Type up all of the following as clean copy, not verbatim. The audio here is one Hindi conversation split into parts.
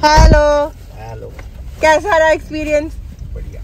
हेलो हेलो, कैसा रहा एक्सपीरियंस? बढ़िया।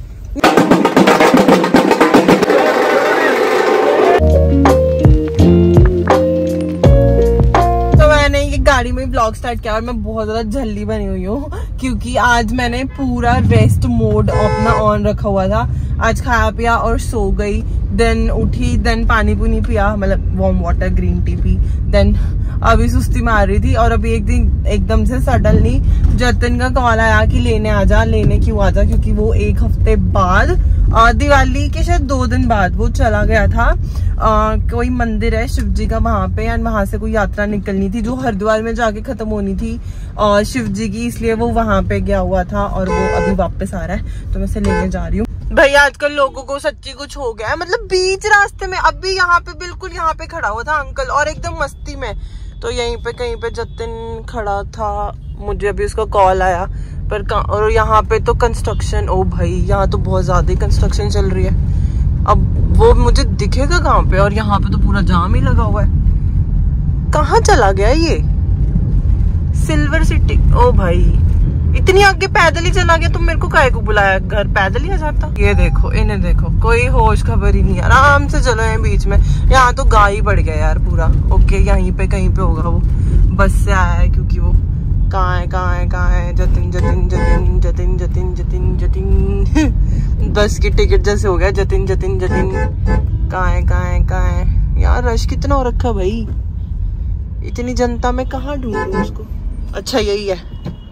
तो मैंने ये गाड़ी में ब्लॉग स्टार्ट किया और मैं बहुत ज्यादा जल्दी बनी हुई हूँ क्योंकि आज मैंने पूरा रेस्ट मोड अपना ऑन रखा हुआ था। आज खाया पिया और सो गई, देन उठी, देन पानी पुनी पिया, मतलब वार्म वाटर ग्रीन टी पी, देन अभी सुस्ती मार रही थी। और अभी एक दिन एकदम से सडनली जतिन का कॉल आया कि लेने आ जा। लेने क्यों आ जा? क्योंकि वो एक हफ्ते बाद दिवाली के शायद 2 दिन बाद वो चला गया था। कोई मंदिर है शिव जी का वहां पे, एंड वहां से कोई यात्रा निकलनी थी जो हरिद्वार में जाके खत्म होनी थी शिव जी की, इसलिए वो वहां पे गया हुआ था और वो अभी वापस आ रहा है, तो मैं इसे लेने जा रही हूँ। भाई आजकल लोगों को सच्ची कुछ हो गया है, मतलब बीच रास्ते में अभी यहाँ पे बिल्कुल यहाँ पे खड़ा हुआ था अंकल और एकदम मस्ती में, तो यहीं पे कहीं पे जतिन खड़ा था। मुझे अभी उसका कॉल आया पर और यहाँ पे तो कंस्ट्रक्शन, ओ भाई यहाँ तो बहुत ज्यादा कंस्ट्रक्शन चल रही है। अब वो मुझे दिखेगा कहाँ पे? और यहाँ पे तो पूरा जाम ही लगा हुआ है। कहाँ चला गया ये सिल्वर सिटी? ओ भाई इतनी आगे पैदल ही चला गया, तो मेरे को काहे को बुलाया? घर पैदल ही आ जाता। ये देखो, इन्हें देखो, कोई होश खबर ही नहीं है। आराम से चलो है बीच में। यहाँ तो गाय बढ़ गया यार पूरा। ओके यहीं पे कहीं पे होगा, वो बस से आया है क्योंकि वो कहाँ है जतिन जतिन जतिन जतिन जतिन जतिन जतिन बस की टिकट जैसे हो गया जतिन जतिन जतिन। कहाँ है यार? रश कितना हो रखा भाई, इतनी जनता में कहाँ ढूंढूं उसको? अच्छा यही है।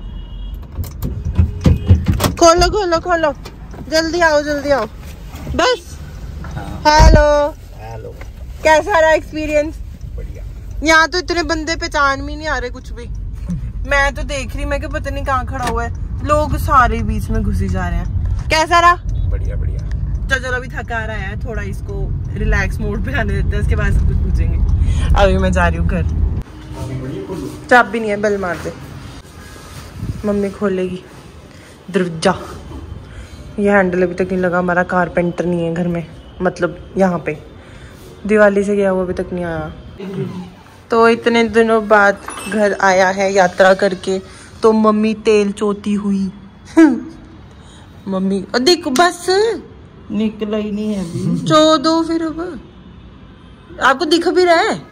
खोलो जल्दी आओ बस। हेलो, कैसा रहा एक्सपीरियंस? बढ़िया। यहाँ तो इतने बंदे पहचान में नहीं आ रहे कुछ भी। मैं तो देख रही, मैं क्या पता नहीं कहाँ खड़ा हुआ है, लोग सारे बीच में घुसी जा रहे हैं। कैसा रहा? बढ़िया। चलो अभी थका रहा है थोड़ा, इसको रिलैक्स मोड पे आने देते हैं, उसके बाद सब कुछ पूछेंगे। अभी मैं जा रही हूँ घर। चाबी नहीं है, बेल मार दे, मम्मी खोलेगी दरवाजा। ये हैंडल अभी तक नहीं लगा, हमारा कारपेंटर नहीं है घर में, मतलब यहाँ पे दिवाली से गया वो अभी तक नहीं आया। तो इतने दिनों बाद घर आया है यात्रा करके, तो मम्मी तेल चोती हुई मम्मी देखो बस निकला ही नहीं है अभी। चो दो फिर। अब आपको दिख भी रहा है?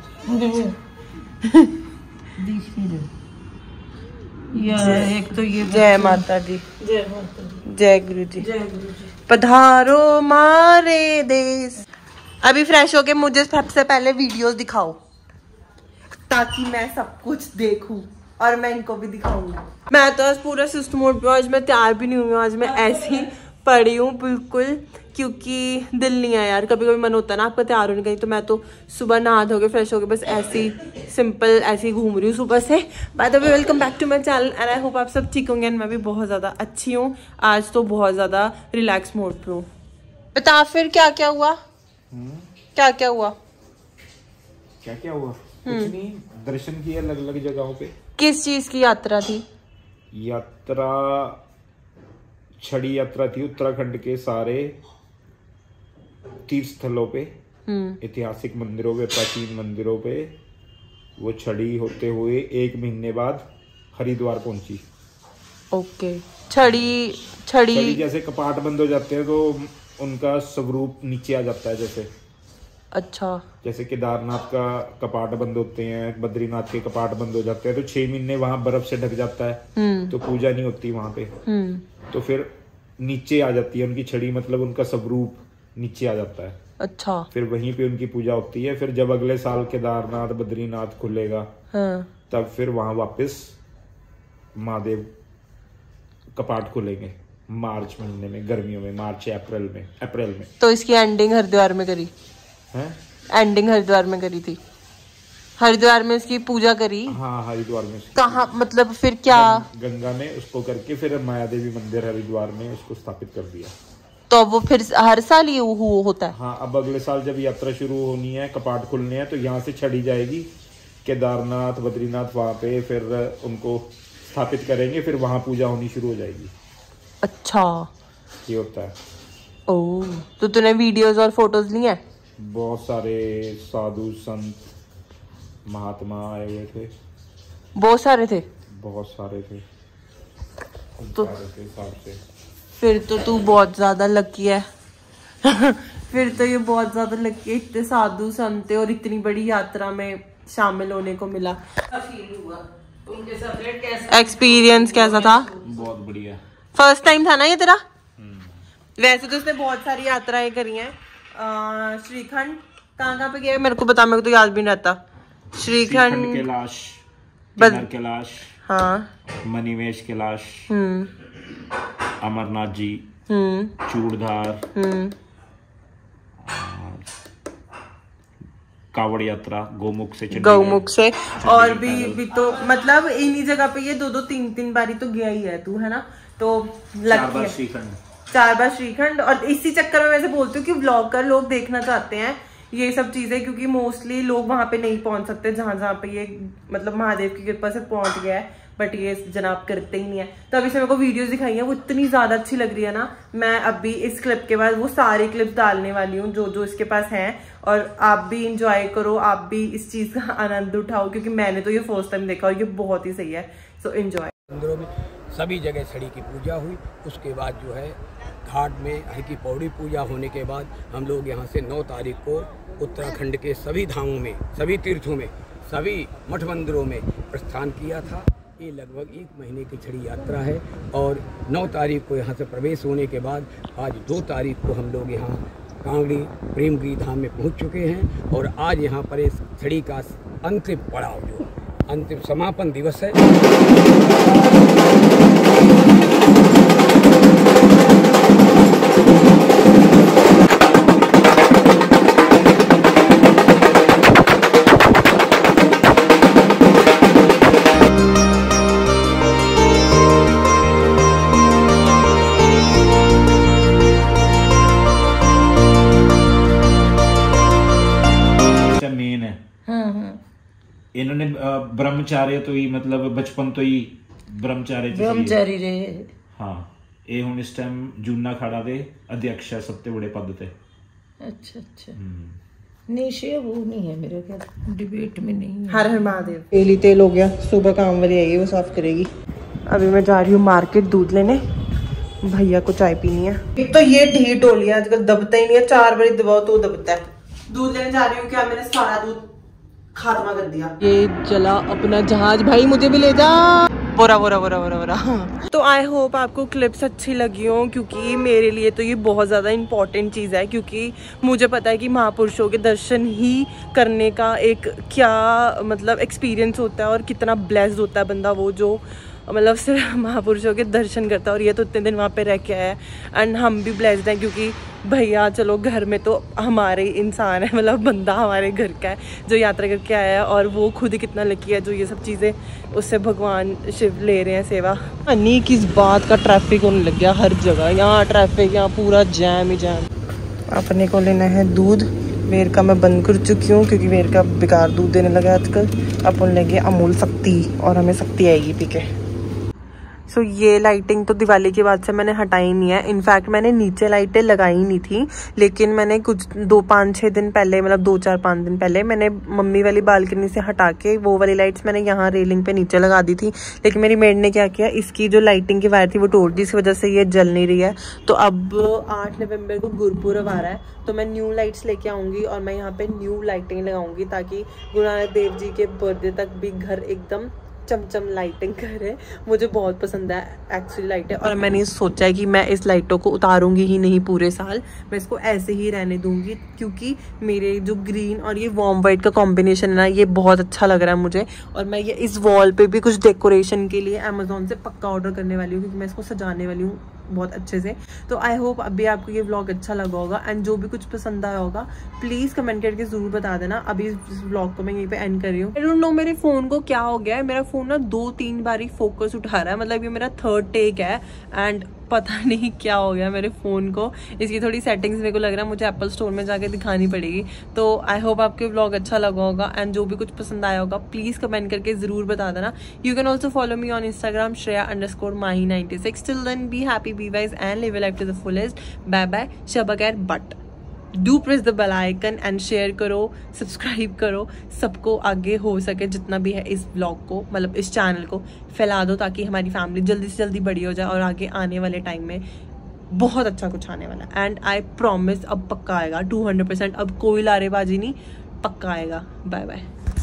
दिख नहीं रहा यार। एक तो ये जय माता दी, जय माता दी, जय गुरु जी, जय गुरु जी। पधारो मारे देश। अभी फ्रेश होके मुझे सबसे पहले वीडियोस दिखाओ ताकि मैं सब कुछ देखूं और मैं इनको भी दिखाऊंगी। मैं तो आज पूरा सिस्टम मोड पे, आज मैं तैयार भी नहीं हुई हूँ, आज मैं ऐसी ही पड़ी हूँ बिल्कुल, क्योंकि दिल नहीं है यार। कभी कभी मन होता है ना आपका तैयार होने का, तो मैं तो सुबह नहा धो के फ्रेश होके बस ऐसी सिंपल ऐसी घूम रही हूँ सुबह से। By the way welcome back to my channel and I hope आप सब ठीक होंगे। एंड मैं भी बहुत ज़्यादा अच्छी हूँ, आज तो बहुत ज़्यादा रिलैक्स मोड पे हूँ। बता फिर क्या क्या हुआ? क्या हुआ? क्या हुआ? कुछ नहीं, दर्शन किए अलग अलग जगहों पे। किस चीज की यात्रा थी? यात्रा छड़ी यात्रा थी, उत्तराखंड के सारे तीर्थ स्थलों पे, ऐतिहासिक मंदिरों पे, प्राचीन मंदिरों पे वो छड़ी होते हुए 1 महीने बाद हरिद्वार पहुंची। ओके। छड़ी जैसे कपाट बंद हो जाते हैं तो उनका स्वरूप नीचे आ जाता है। जैसे अच्छा, जैसे केदारनाथ का कपाट बंद होते हैं, बद्रीनाथ के कपाट बंद हो जाते हैं, तो 6 महीने वहां बर्फ से ढक जाता है, तो पूजा नहीं होती वहां पे। तो फिर नीचे आ जाती है उनकी छड़ी, मतलब उनका स्वरूप नीचे आ जाता है। अच्छा। फिर वहीं पे उनकी पूजा होती है। फिर जब अगले साल केदारनाथ बद्रीनाथ खुलेगा, तब फिर वहां वापस महादेव कपाट खुलेंगे मार्च महीने में, गर्मियों में, मार्च अप्रैल में। तो इसकी एंडिंग हरिद्वार में करी है? एंडिंग हरिद्वार में करी थी, हरिद्वार में उसकी पूजा करी। हाँ, हरिद्वार में। कहाँ मतलब फिर क्या? गंगा में उसको करके फिर माया देवी मंदिर हरिद्वार में उसको स्थापित कर दिया। तो वो फिर हर साल ये होता है? हाँ, अब अगले साल जब यात्रा शुरू होनी है, कपाट खुलने हैं, तो यहाँ से छड़ी जाएगी केदारनाथ बद्रीनाथ, वहां पे फिर उनको स्थापित करेंगे, फिर वहां पूजा होनी शुरू हो जाएगी। अच्छा, ये होता है। ओह, तो तूने वीडियोस और फोटोज लिए हैं? बहुत सारे साधु संत महात्मा आए हुए थे। बहुत सारे थे। तो के हिसाब से फिर तो तू बहुत ज्यादा लकी है। फिर तो ये बहुत ज्यादा लकी है, इतने साधु संत और इतनी बड़ी यात्रा में शामिल होने को मिला। एक्सपीरियंस कैसा था? बहुत बढ़िया। फर्स्ट टाइम था ना ये तेरा? वैसे तो उसने बहुत सारी यात्राएं करी हैं। श्रीखंड कहाँ पे गया मेरे को बता, मेरे को तो याद भी नहीं रहता। श्रीखंड, कैलाश, कैलाश, हाँ, मणिमेश कैलाश, अमरनाथ जी, चूड़धार, कावड़ यात्रा, गौमुख से और भी तो मतलब इन्हीं जगह पे ये 2-2, 3-3 बारी तो गया ही है तू, है ना? तो लगती है 4 बार श्रीखंड। और इसी चक्कर में वैसे बोलती हूँ कि व्लॉग कर लोग देखना चाहते हैं ये सब चीजें, क्योंकि मोस्टली लोग वहां पे नहीं पहुंच सकते जहां पे ये मतलब महादेव की कृपा से पहुंच गया है, बट ये जनाब करते ही नहीं है। तो अभी से मेरे को वीडियोस दिखाई है, वो इतनी ज्यादा अच्छी लग रही है ना। मैं अभी इस क्लिप के बाद वो सारी क्लिप्स डालने वाली हूँ जो जो इसके पास हैं, और आप भी इंजॉय करो, आप भी इस चीज का आनंद उठाओ, क्योंकि मैंने तो ये फर्स्ट टाइम देखा और ये बहुत ही सही है। So enjoy. मंदिरों में सभी जगह छड़ी की पूजा हुई। उसके बाद जो है घाट में हर की पौड़ी पूजा होने के बाद हम लोग यहाँ से 9 तारीख को उत्तराखंड के सभी धामों में, सभी तीर्थों में, सभी मठ मंदिरों में प्रस्थान किया था। ये लगभग 1 महीने की छड़ी यात्रा है और 9 तारीख को यहाँ से प्रवेश होने के बाद आज 2 तारीख को हम लोग यहाँ कांगड़ी प्रेमगिरी धाम में पहुँच चुके हैं। और आज यहाँ पर इस छड़ी का अंतिम पड़ाव, जो अंतिम समापन दिवस है। इन्होंने ब्रह्मचार्य तो ही मतलब बचपन तो ही ब्रह्मचारी रहे। हाँ, ये हुण इस टाइम जूना खाड़ा दे अध्यक्ष है, सबसे बड़े पद थे। अच्छा निशे वो नहीं है मेरे ख्याल, डिबेट में नहीं है। हर हर महादेव। तेल ही तेल हो गया, सुबह काम वाली आएगी वो साफ करेगी। अभी मैं जा रही हूँ मार्केट दूध लेने, भैया को चाय पीनी है। एक तो ये ढीठ हो लिया आजकल, दबता ही नहीं है, 4 बार दबाओ तो दबता है। दूध लेने जा रही हूँ, क्या मैंने सारा दूध खात्मा कर दिया। ये चला अपना जहाज, भाई मुझे भी ले जा। बोरा बोरा बोरा बोरा बोरा। तो आई होप आपको क्लिप्स अच्छी लगी हो, क्योंकि मेरे लिए तो ये बहुत ज़्यादा इम्पॉर्टेंट चीज़ है, क्योंकि मुझे पता है कि महापुरुषों के दर्शन ही करने का एक क्या मतलब एक्सपीरियंस होता है और कितना ब्लेस्ड होता है बंदा वो जो मतलब सिर्फ महापुरुषों के दर्शन करता है। और ये तो इतने दिन वहाँ पे रह के आया है एंड हम भी ब्लेस्ड हैं, क्योंकि भैया चलो घर में तो हमारे इंसान है, मतलब बंदा हमारे घर का है जो यात्रा करके आया है, और वो खुद ही कितना लकी है जो ये सब चीज़ें उससे भगवान शिव ले रहे हैं सेवा। नहीं किस बात का ट्रैफिक होने लग गया हर जगह, यहाँ ट्रैफिक, यहाँ पूरा जैम ही जैम। अपने को लेना है दूध, वेर का मैं बंद कर चुकी हूँ क्योंकि वेर का बेकार दूध देने लगा आजकल। अपन लेंगे अमूल शक्ति और हमें शक्ति आएगी पी के। सो ये लाइटिंग तो दिवाली के बाद से मैंने हटाई नहीं है। इनफैक्ट मैंने नीचे लाइटें लगाई नहीं थी, लेकिन मैंने कुछ 2-5-6 दिन पहले, मतलब 2-4-5 दिन पहले मैंने मम्मी वाली बालकनी से हटा के वो वाली लाइट्स मैंने यहाँ रेलिंग पे नीचे लगा दी थी। लेकिन मेरी मेड ने क्या किया, इसकी जो लाइटिंग की वायर थी वो तोड़ दी, इस वजह से ये जल नहीं रही है। तो अब 8 नवंबर को गुरुपुरब आ रहा है, तो मैं न्यू लाइट्स लेके आऊँगी और मैं यहाँ पे न्यू लाइटिंग लगाऊंगी, ताकि गुरु नानक देव जी के बर्थडे तक भी घर एकदम चमचम लाइटिंग करे। मुझे बहुत पसंद है एक्चुअली लाइटें, और मैंने सोचा है कि मैं इस लाइटों को उतारूंगी ही नहीं पूरे साल, मैं इसको ऐसे ही रहने दूंगी, क्योंकि मेरे जो ग्रीन और ये वार्म वाइट का कॉम्बिनेशन है ना, ये बहुत अच्छा लग रहा है मुझे। और मैं ये इस वॉल पे भी कुछ डेकोरेशन के लिए अमेजोन से पक्का ऑर्डर करने वाली हूँ, क्योंकि मैं इसको सजाने वाली हूँ बहुत अच्छे से। तो आई होप अभी आपको ये व्लॉग अच्छा लगा होगा, एंड जो भी कुछ पसंद आया होगा प्लीज कमेंट करके जरूर बता देना। अभी इस व्लॉग को मैं यहीं पे एंड कर रही हूँ। आई डोंट नो मेरे फोन को क्या हो गया है, मेरा फोन ना 2-3 बार ही फोकस उठा रहा है, मतलब ये मेरा 3rd टेक है एंड पता नहीं क्या हो गया मेरे फ़ोन को। इसकी थोड़ी सेटिंग्स मेरे को लग रहा है मुझे एप्पल स्टोर में जाके दिखानी पड़ेगी। तो आई होप आपके व्लॉग अच्छा लगा होगा, एंड जो भी कुछ पसंद आया होगा प्लीज़ कमेंट करके ज़रूर बता देना। You can also follow me on Instagram Shreya_Mahi96। Till then be happy, be wise and live life to the fullest. Bye bye, शब खैर but. Do press the bell icon and share करो, सब्सक्राइब करो, सबको आगे हो सके जितना भी है इस ब्लॉग को, मतलब इस चैनल को फैला दो, ताकि हमारी फैमिली जल्दी से जल्दी बड़ी हो जाए और आगे आने वाले टाइम में बहुत अच्छा कुछ आने वाला है। एंड आई प्रॉमिस अब पक्का आएगा 200%, अब कोई लारेबाजी नहीं, पक्का आएगा। Bye bye.